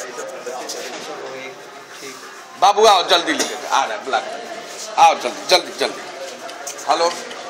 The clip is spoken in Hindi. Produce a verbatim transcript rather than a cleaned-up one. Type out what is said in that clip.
बाबू आओ जल्दी लेके आ रहा है, बुला आओ जल्दी जल्दी जल्दी। हेलो